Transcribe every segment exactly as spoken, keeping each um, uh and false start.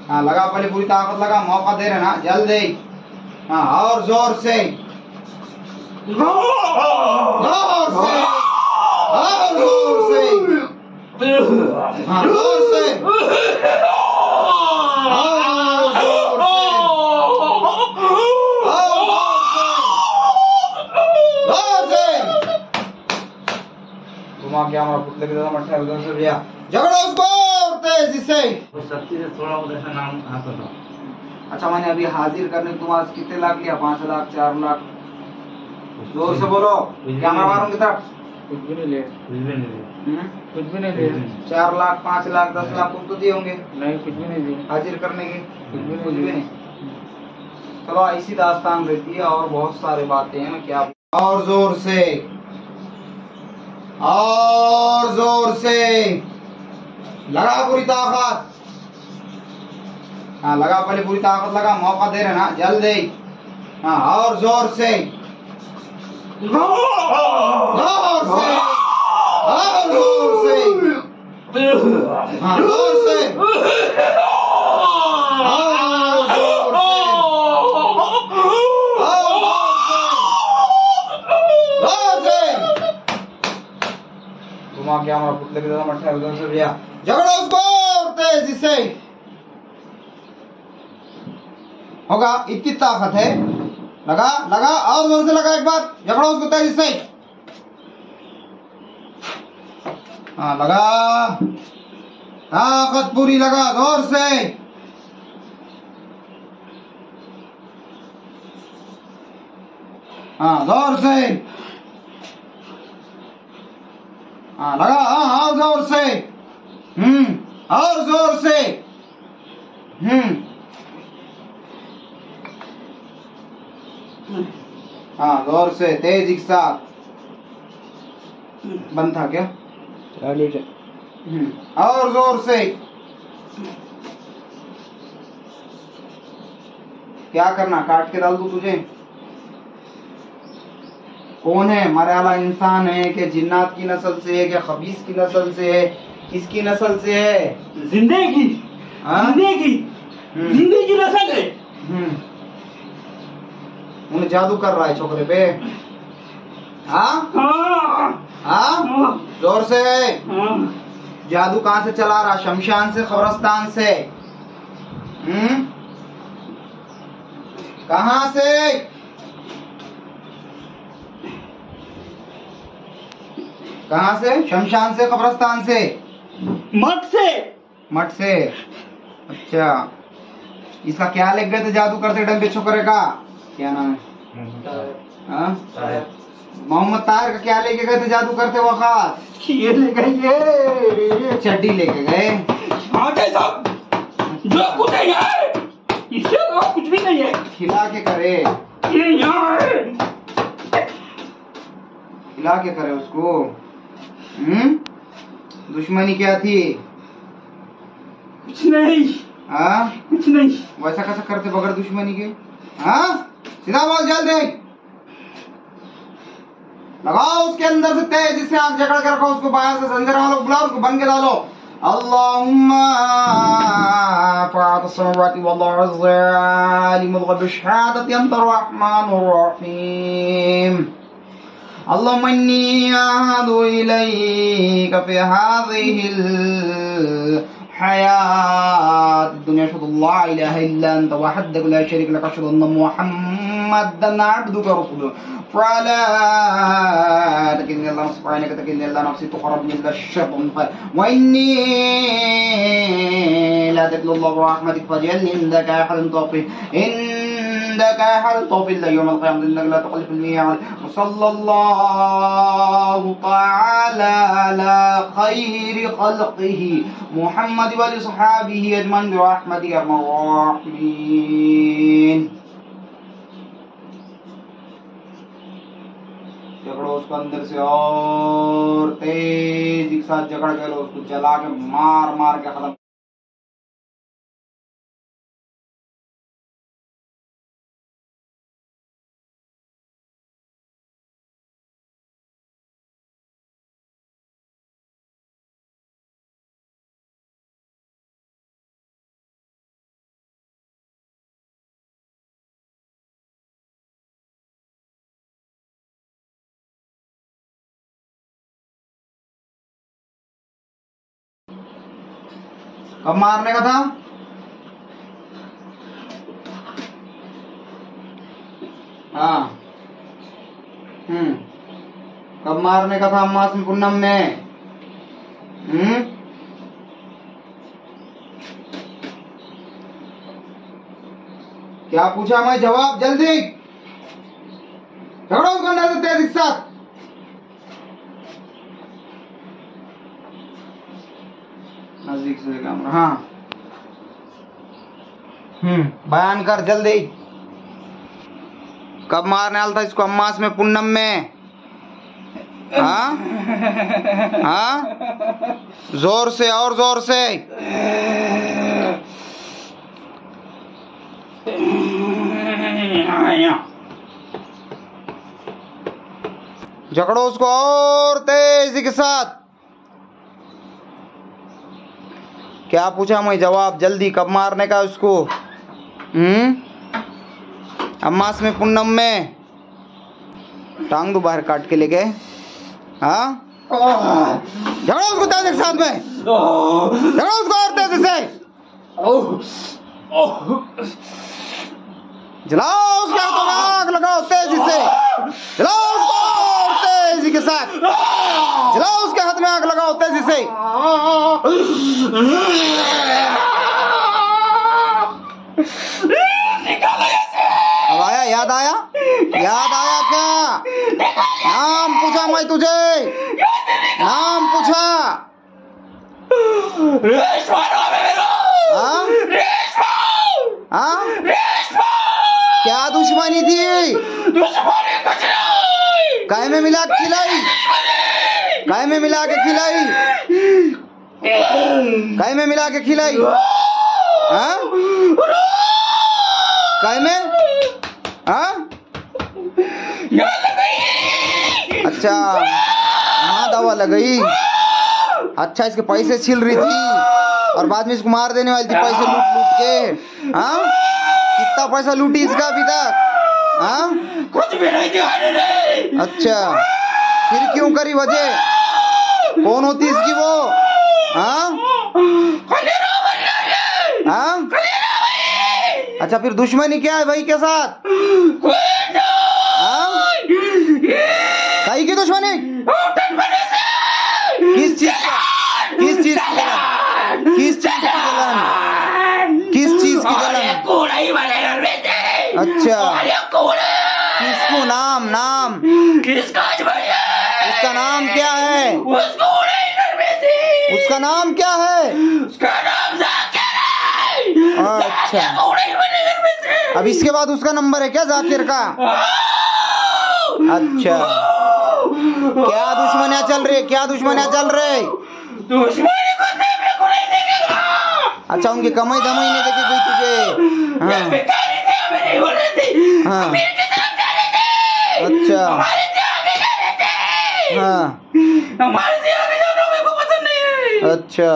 हाँ लगा, पहले पूरी ताकत लगा, मौका दे रहे ना, जल्दी। हाँ और जोर से, जोर से, और जोर से, हाँ जोर से, और जोर से, घुमा के हमारा पुतले की तरह मट्ठा उधर से भैया, झगड़ो उसको और तेजी से। शक्ति से थोड़ा उधर से नाम हाथ दो। अच्छा मैंने अभी हाजिर करने तुम्हारे कितने लाख लिया? पाँच लाख, चार लाख? जोर से बोलो, कैमरा मारूं की तरफ। कुछ भी नहीं लिया, कुछ भी नहीं लिया, कुछ भी नहीं लिया। चार लाख, पाँच लाख, दस लाख कुछ तो दिए होंगे? नहीं, कुछ भी नहीं दिए हाजिर करने के, कुछ भी कुछ भी नहीं। नहीं। चलो ऐसी दास्तान रहती है और बहुत सारी बातें हैं क्या। और जोर से, और जोर से लगा पूरी ताकत। हाँ लगा, पहले पूरी ताकत लगा, मौका दे रहे ना, जल्दी। हाँ और जोर से, जोर से, और जोर से, हाँ जोर से, और जोर से, जोर से, घुमा के हमारा पुतले की तरह मट्ठा उधर से भैया, झगड़ो उसको और तेजी से। होगा, इतनी ताकत है, लगा लगा, और जोर से लगा, एक बार झगड़ो उसको तेजी से। हाँ लगा, ताकत पूरी लगा, जोर से, हाँ जोर से, हाँ लगा, हाँ और जोर से, हम्म और जोर से, हम्म हाँ जोर से, तेजी के साथ। बंद था क्या? चालू है। हम्म और जोर से, क्या करना, काट के डाल दूं तुझे? कौन है? मरे वाला इंसान है कि जिन्नात की नस्ल से है, कि खबीस की नस्ल से है, किसकी नस्ल से है? जिंदगी, जिंदगी, जिंदगी की नस्ल है। हम्म उन्हें जादू कर रहा है छोकरे पे। हाँ हाँ जोर से, जादू कहाँ से चला रहा? शमशान से, कब्रिस्तान से? हम्म कहाँ से? कहाँ से? शमशान से, कब्रिस्तान से? मठ से, मठ से। अच्छा, इसका क्या लग गए थे जादू करते डंबे छोकरे का? क्या नाम है? मोहम्मद ताहिर का क्या लेके गए थे जादू करते वक्त? ये ले गए, चड्डी लेके गए। साहब जो कुछ है इससे तो कुछ भी नहीं है। खिला के करे, ये यहाँ है, खिला के करे उसको। हम्म दुश्मनी क्या थी? कुछ नहीं। हाँ कुछ नहीं। वैसा कैसा करते बगैर दुश्मनी के? हाँ सीधा बोल, जल्दी लगाओ उसके अंदर से तेज से आग जकड़ के रखो उसको, बाहर से जंजीर वालों को बुलाओ, उसको बन के डालो। अल्लाहुम्मा फ़ातिर समावाति वल अर्ज़ आलिमुल ग़ैबि शहादति अंता अर्रहमानुर रहीम। अल्लाहुम्मा इन्नी अअूज़ु इलैका फ़ी हाज़िहिल हयात दुनिया अशहदु अल्ला इलाहा इल्ला अंता वहदक ला शरीका लक अशहदु अन्ना मुहम्मदन अब्दुका व रसूलुक فلا تكلني الله سبحانك تكلني الله نفسي تقربني إلا الشر وإني لا تكل الله برحمتك فاجعلني عندك أحد توفي عندك أحد توفي إلا يوم القيامة إنك لا تخلف الميعاد وصلى الله تعالى على خير خلقه محمد وصحابه أجمعين برحمتك يا أرحم الراحمين। झगड़ो उसको अंदर से और तेज के साथ झगड़ के लो उसको, जला के मार मार के खत्म। कब मारने का था? हाँ। हम्म कब मारने का था अम्मास में पूनम में? हम्म क्या पूछा मैं? जवाब जल्दी। झगड़ो उसको अंदर से तेज के साथ। नजदीक से कैमरा। हाँ। हम्म बयान कर जल्दी। कब मारने वाला था इसको अम्मास में पूनम में? हाँ हाँ जोर से और जोर से। झगड़ो उसको और तेजी के साथ। क्या पूछा मैं? जवाब जल्दी। कब मारने का उसको? हम्म अम्मास में पूनम में? टांग दो बाहर काट के लेके। हाँ झगड़ो उसको तेजी के साथ में। झगड़ो उसको और तेजी से। जलाओ उसके हाथों में आग लगाओ तेजी से। जलाओ उसको और तेजी के साथ। जलाओ उसके हाथ में आग लगाओ तेजी से। अब आया? याद आया? याद आया क्या? नाम पूछा मैं तुझे? नाम पूछा? हाँ? हाँ? क्या दुश्मनी थी? काय में मिला के खिलाई? काय में मिला के खिलाई? काय में मिला के खिलाई? हाँ? काय में? हाँ? अच्छा हाँ दवा लगाई। अच्छा इसके पैसे छील रही थी और बाद में इसको मार देने वाली थी पैसे लूट लूट के। हाँ कितना पैसा लूटी इसका अभी तक? हाँ कुछ भी नहीं दिखाने नहीं। अच्छा फिर क्यों करी वजह? कौन होती इसकी वो? हाँ हाँ अच्छा फिर दुश्मनी क्या है भाई के साथ? हाँ कहीं की दुश्मनी? किस चीज का? किस चीज की जलन? किस चीज की जलन? किस चीज की जलन? अच्छा किसको? नाम नाम उसका नाम क्या है? उसका नाम क्या है? अच्छा अब इसके बाद उसका नंबर है क्या जाकिर का? अच्छा क्या दुश्मनियाँ चल रही? क्या दुश्मनियाँ चल रही? अच्छा उनकी कमाई धमाई नहीं देखी गई तुझे? हाँ हाँ अच्छा हाँ अच्छा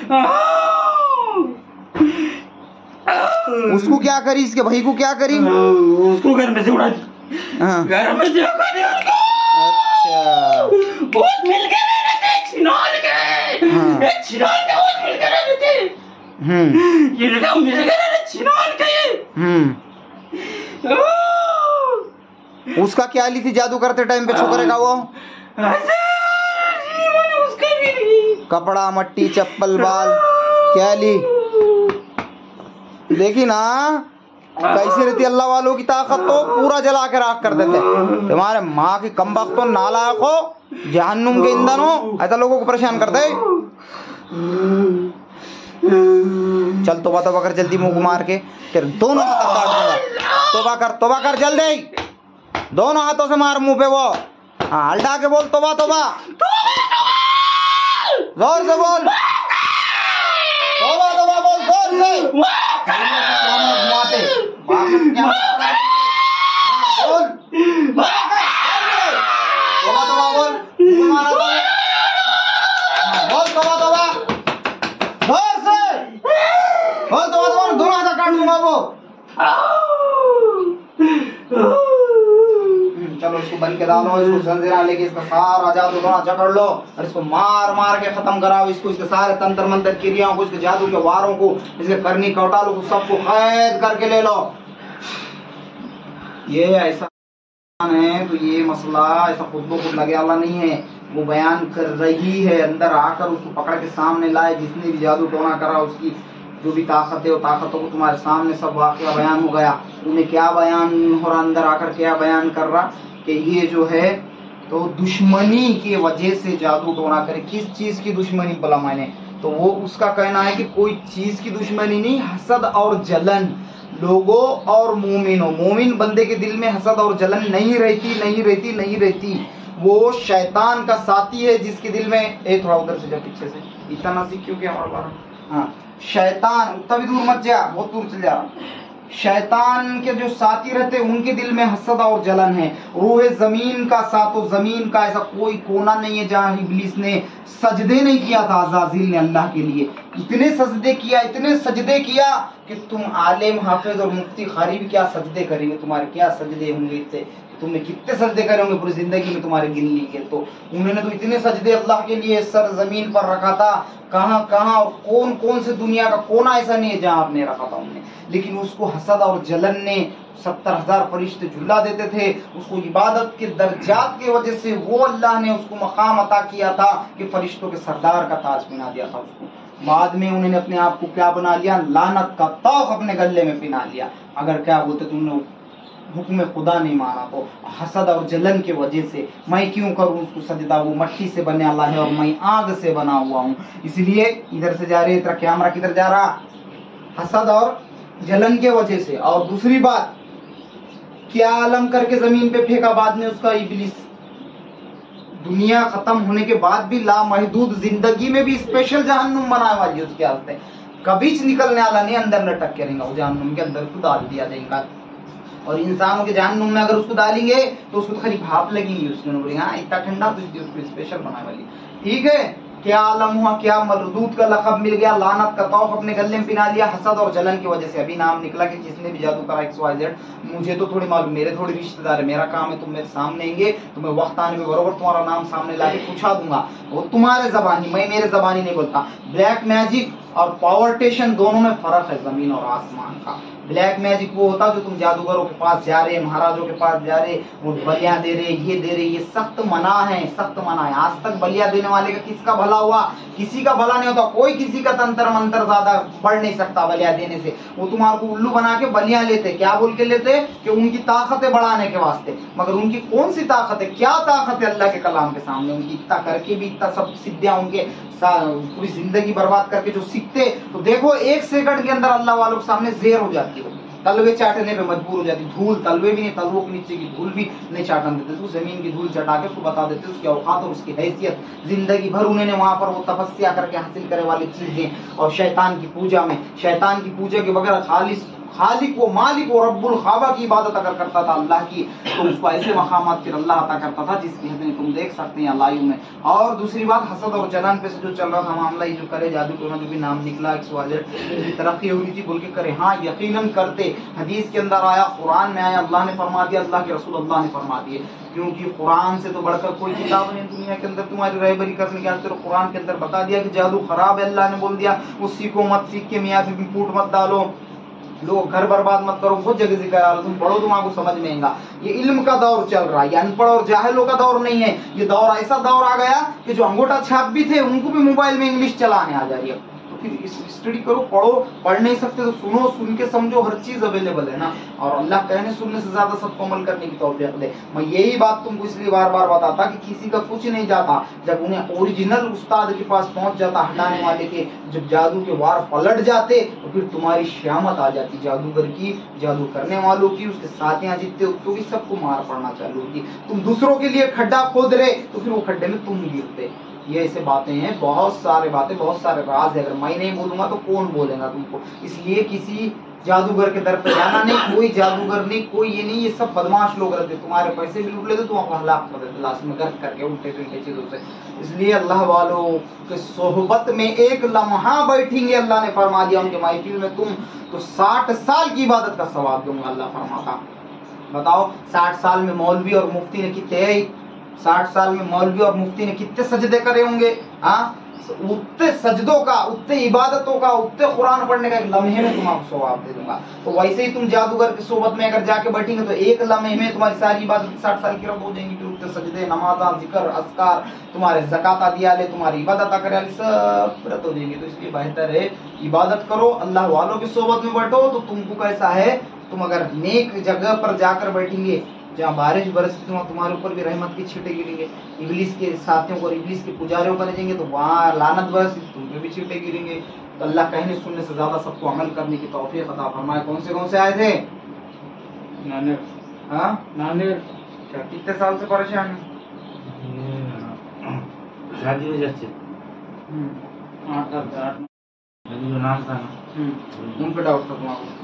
उसको क्या करी? इसके भाई को क्या करी? उसको घर में से उड़ा दी। हाँ घर में से उड़ा दी उसको। अच्छा बहुत मिल के रहते थे, छिनाल के। हाँ। एक छिनाल के बहुत मिल के रहते थे। हम्म ये लगा मिल के रहते छिनाल के ये। हम्म उसका क्या ली थी जादू करते टाइम पे छोकरे का वो? उसका भी नहीं। कपड़ा मट्टी चप्पल बाल क्या ली? देखी ना कैसी रहती अल्लाह वालों की ताकत, तो पूरा जला के राख कर देते। तुम्हारे माँ की कमबख्त हो, नालायक हो, जहन्नुम के ईंधन हो, ऐसा लोगों को परेशान कर दे। चल तोबा तोबा कर जल्दी, मुंह मार के तेरे दोनों हाथ काट दूंगा। तोबा कर तोबा कर जल्दी, दोनों हाथों से मार मुंह पे वो। हाँ हल्टा के बोल तोबा तोबा, जोर से बोल तोबा तोबा बोल जोर से। घुमाते बोल तोबा तोबा बोल, मारा बोल तोबा तोबा जोर से बोल तोबा तोबा, दोनों हाथ काट दूंगा वो। चल डालो, इसको बन के डालो, इसको जंजीरा लेके इसका सारा जादू टोना जकड़ लो और इसको मार मार के खत्म कराओ। इसको इसके सारे तंत्र मंत्र क्रियाओं को, इसके जादू के वारों को, इसके करनी कौटालों को सबको कैद करके ले लो। ये ऐसा है तो ये मसला ऐसा खुद को खुद लगे वाला नहीं है, वो बयान कर रही है। अंदर आकर उसको पकड़ के सामने लाए, जिसने भी जादू टोना करा उसकी जो भी ताकत है वो ताकतों को तुम्हारे सामने सब वाकया बयान हो गया। उन्हें क्या बयान हो रहा, अंदर आकर क्या बयान कर रहा कि ये जो है तो दुश्मनी की वजह से जादू टोना करे। किस चीज की दुश्मनी बोला मैंने, तो वो उसका कहना है कि कोई चीज की दुश्मनी नहीं, हसद और जलन। लोगों और मोमिनों, मोमिन बंदे के दिल में हसद और जलन नहीं रहती, नहीं रहती, नहीं रहती। वो शैतान का साथी है जिसके दिल में, एक थोड़ा उधर से जा पीछे से, इतना ना सीख क्यों क्या हमारा बार। हाँ, शैतान तभी दूर मत जा, बहुत दूर चल जा रहा। शैतान के जो साथी रहते हैं उनके दिल में हसद और जलन है। रूह जमीन का साथो जमीन का ऐसा कोई कोना नहीं है जहां इब्लीस ने सजदे नहीं किया था। अज़ाज़िल ने अल्लाह के लिए इतने सजदे किया, इतने सजदे किया कि तुम आलिम हाफिज और मुफ्ती कारी भी क्या सजदे करेंगे, तुम्हारे क्या सजदे होंगे, इतने तुमने कितने सजदे करे होंगे पूरी जिंदगी में तुम्हारे गिन लीजिए। तो उन्होंने तो इतने सजदे अल्लाह के लिए सर जमीन पर रखा था, कहाँ कहाँ और कौन कौन से दुनिया का कोना ऐसा नहीं है जहां आपने रखा था उन्होंने। लेकिन उसको हसद और जलन ने सत्तर हजार फरिश्ते झुला देते थे। उसको इबादत के दर्जात की वजह से वो अल्लाह ने उसको मकाम अता किया था कि फरिश्तों के सरदार का ताज पहना दिया था उसको। बाद में उन्होंने अपने आप को क्या बना लिया, लानत का तौक अपने गले में पहना लिया। अगर क्या बोलते तुमने हुक्म खुदा नहीं माना तो हसद और जलन के वजह से मैं क्यों करूं उसको सजदा, वो मट्टी से बने वाला है और मैं आग से बना हुआ हूं। इसलिए इधर से जा रही है कैमरा, किधर जा रहा, हसद और जलन के वजह से। और दूसरी बात, क्या आलम करके जमीन पे फेंका बाद में उसका इब्लीस। दुनिया खत्म होने के बाद भी लामहदूद जिंदगी में भी स्पेशल जहन्नुम बनाए वाली उसके हालत, कभी निकलने वाला नहीं, अंदर लटक के रहेगा वो जहन्नुम के अंदर, उसको डाल दिया जाएगा। और इंसानों के जहन्नुम में अगर उसको डालेंगे तो उसको खाली भाप लगेंगी, उसको हाँ इतना ठंडा, तो इसलिए उसको स्पेशल बनाने वाली। ठीक है, क्या आलम हुआ, क्या मरदूद का लक़ब मिल गया, लानत का तौफ अपने गले में पिना लिया हसद और जलन की वजह से। अभी नाम निकला कि जिसने भी जादू करा एक्स वाई जेड, मुझे तो थोड़ी मालूम, मेरे थोड़े रिश्तेदार है, मेरा काम है तुम मेरे सामने आएंगे तो मैं वक्त आने में बरोबर तुम्हारा नाम सामने लाके पूछा दूंगा, वो तुम्हारे जबानी, मैं मेरे जबानी नहीं बोलता। ब्लैक मैजिक और पावरटेशन दोनों में फर्क है जमीन और आसमान का। ब्लैक मैजिक वो होता है जो तुम जादूगरों के पास जा रहे, महाराजों के पास जा रहे, वो बलियां दे रहे, ये दे रहे, ये सख्त मना है, सख्त मना है। आज तक बलियां देने वाले का किसका भला हुआ, किसी का भला नहीं होता। कोई किसी का तंत्र मंत्र ज्यादा बढ़ नहीं सकता बलियां देने से। वो तुम्हारे को उल्लू बना के बलियां लेते, क्या बोल के लेते कि उनकी ताकतें बढ़ाने के वास्ते, मगर उनकी कौन सी ताकत है, क्या ताकत है अल्लाह के कलाम के सामने उनकी। इतना करके भी इतना सब सिद्धियां उनके पूरी जिंदगी बर्बाद करके जो सीखते, तो देखो एक सेकंड के अंदर अल्लाह वालों के सामने जेर हो जाती है, तलवे चाटने पे मजबूर हो जाती। धूल, तलवे भी नहीं, तलवों के नीचे की धूल भी नहीं चाटन देते, तो जमीन की धूल चटा के उसको बता देते उसकी औकात और उसकी हैसियत। जिंदगी भर उन्होंने वहां पर वो तपस्या करके हासिल करे वाली चीजें। और शैतान की पूजा में, शैतान की पूजा के बगैर खालिस खालिक वो मालिक वो रब्बुल खाबा की इबादत अगर करता था अल्लाह की, तो उसको ऐसे मकामात फिर अल्लाह अता करता था जिसकी हदें तुम देख सकते हैं लाइव में। और दूसरी बात, हसद और जलन पे से जो चल रहा था मामला, ये जो करे जादू टोना जो भी नाम निकला की तरक्की हो रही थी बोल के करे, हाँ यकीनन करते। हदीस के अंदर आया, कुरान में आया, अल्लाह ने फरमा दिया, अल्लाह के रसूल अल्लाह ने फरमा दिए। क्योंकि कुरान से तो बढ़कर कोई किताब नहीं दुनिया के अंदर तुम्हारी रहबरी करने के आते। कुरान के अंदर बता दिया कि जादू खराब है, अल्लाह ने बोल दिया वो सीखो मत, सीख के मियाँ बीवी फूट मत डालो, लोग घर बर्बाद मत करो, बहुत जगह जिक्र आ रहा, तुम पढ़ो तुम आपको समझ में आएगा। ये इल्म का दौर चल रहा है, ये अनपढ़ और जाहिलों का दौर नहीं है। ये दौर ऐसा दौर आ गया कि जो अंगूठा छाप भी थे उनको भी मोबाइल में इंग्लिश चलाने आ जा रही है। तो फिर स्टडी करो, पढ़ो, पढ़ नहीं सकते तो सुनो, सुन के समझो, हर चीज अवेलेबल है ना। और अल्लाह कहने सुनने से ज्यादा सबको अमल करने की तौफीक दे। मैं यही बात तुमको इसलिए बार बार बताता कि किसी का कुछ नहीं जाता, जब उन्हें ओरिजिनल उस्ताद के पास पहुंच जाता, हटाने वाले के, जब जादू के वार पलट जाते तो फिर तुम्हारी श्यामत आ जाती जादूगर की, जादू करने वालों की, उसके साथियां जीतते तो भी सबको मार पड़ना चालू होती। तुम दूसरों के लिए खड्डा खोद रहे तो फिर वो खड्डे में तुम गिरते। ये ऐसे बातें हैं, बहुत सारे बातें, बहुत सारे राज है। अगर मैं नहीं बोलूंगा तो कौन बोलेगा तुमको। इसलिए किसी जादूगर के दर पे जाना नहीं, कोई जादूगर नहीं, कोई ये नहीं, ये सब बदमाश लोग रहते, तुम्हारे पैसे भी लूट लेते, तुम आपको हलाक कर देते लास्ट में गर्द करके उल्टे उल्टे चीजों से। इसलिए अल्लाह वालों के सोहबत में एक लम्हा बैठेंगे, अल्लाह ने फरमा दिया उनके महफिल में तुम, तो साठ साल की इबादत का सवाब दूंगा, अल्लाह फरमाता। बताओ साठ साल में मौलवी और मुफ्ती ने कितने साठ साल में मौलवी और मुफ्ती ने कितने सजदे करे होंगे? हाँ, उतने सजदों का, उतने इबादतों का, उतने कुरान पढ़ने का एक लम्हे में तुम आपको सवाब दे दूंगा। तो वैसे ही तुम जादूगर की सोबत में अगर जाके बैठेंगे तो एक लम्हे में तुम्हारी सारी इबादत साठ साल की रब हो जाएंगी। फिर उतने सजदे, नमाजा, जिक्र, अस्कार, तुम्हारे ज़कात दिया ले, तुम्हारी इबादत करे सब पूरत हो जाएंगे। तो इसलिए बेहतर है इबादत करो, अल्लाह वालों की सोबत में बैठो। तो तुमको कैसा है, तुम अगर नेक जगह पर जाकर बैठेंगे जहाँ बारिश बरसती तो तुम्हारे ऊपर भी रहमत की छींटे गिरेंगे। इब्लिस के साथियों को, इब्लिस के पुजारियों पर जाएंगे तो वहाँ लानत बरसती तुम पे भी छींटे गिरेंगे। तो अल्लाह कहने सुनने से ज्यादा सबको अमल करने की तौफीक अता फरमाए। कौन से कौन से आए थे? नाने हाँ नाने क्या कितने साल से परेशान है? शादी हो जाती आठ आठ आठ जो नाम था ना उन पे डाउट था तुम्हारा?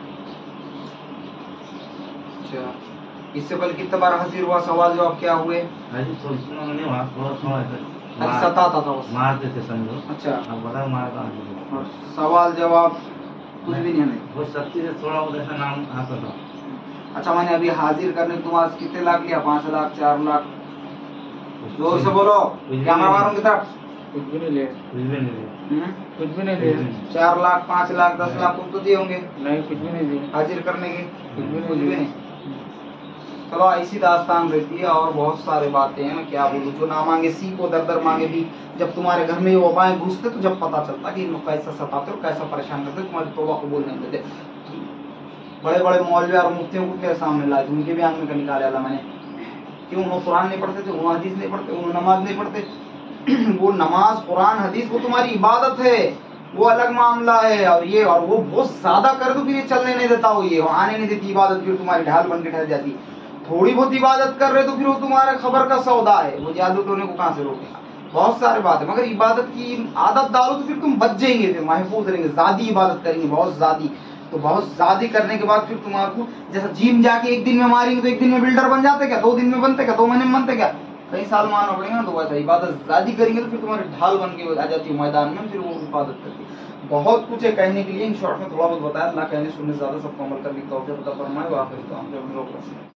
अच्छा, इससे पहले कितने बार हाजिर हुआ, सवाल जवाब क्या हुए? हाजी थोड़ा सुना नहीं हुआ, थोड़ा थोड़ा अच्छा, सताता था बस, मारते थे समझो। अच्छा, अब बड़ा मारता और सवाल जवाब कुछ भी नहीं है? वो सत्ती से थोड़ा बहुत ऐसा नाम आता था। अच्छा, मैंने अभी हाजिर करने तुम्हारे कितने लाख लिया? पाँच लाख, चार लाख? जोर से बोलो, कैमरा मारूं की तरफ। कुछ भी नहीं ले, कुछ भी नहीं हम्म? कुछ भी नहीं ले, चार लाख, पाँच लाख, दस लाख कुछ तो दिए होंगे नहीं कुछ भी नहीं दिए, हाजिर करने के? कुछ भी कुछ नहीं भी दिए। नहीं। चलो ऐसी दास्तान रहती है और बहुत सारे बातें हैं, मैं क्या बोलूं। जो ना मांगे सीखो, दर दर मांगे भी। जब तुम्हारे घर में ये वबाएं घुसते तो जब पता चलता कि इनको कैसा सताते और कैसा परेशान करते, तुम्हारी तौबा कबूल नहीं देते। बड़े बड़े मौलवी और मुफ्तियों को मेरे सामने लाए, उनके भी आंख में का निकाले अल्लाह मैंने। क्यों? वो कुरान नहीं पढ़ते थे, वो हदीस नहीं पढ़ते, वो नमाज नहीं पढ़ते। वो नमाज, कुरान, हदीस वो तुम्हारी इबादत है, वो अलग मामला है। और ये और वो बहुत ज्यादा कर दो फिर ये चलने नहीं देता, वो ये आने नहीं देती इबादत, फिर तुम्हारी ढाल बन के ठहर जाती। थोड़ी बहुत इबादत कर रहे तो फिर वो तुम्हारे खबर का सौदा है, वो जादू टोने को कहाँ से रोकेगा। बहुत सारे बात है, मगर इबादत की आदत डालो तो फिर तुम बच जाएंगे, फिर महफूज रहेंगे। ज्यादा इबादत करेंगे, बहुत ज्यादा, तो बहुत ज्यादा करने के बाद फिर तुम्हारे जैसा जिम जाके एक दिन में मारेंगे तो एक दिन में बिल्डर बन जाते क्या? दो दिन में बनते क्या? दो महीने में बनते क्या? कई साल मानना पड़ेगा ना। तो वैसा इबादत ज्यादा करेंगे तो फिर तुम्हारी ढाल बन के आ जाती है मैदान में, फिर वो इबादत करती है। बहुत कुछ है कहने के लिए, इन शॉर्ट में थोड़ा बहुत बताया। अल्लाह कहने सुनने ज्यादा सबको अमल करने की तौफीक अता फरमाए। वाक़ई तो हम लोग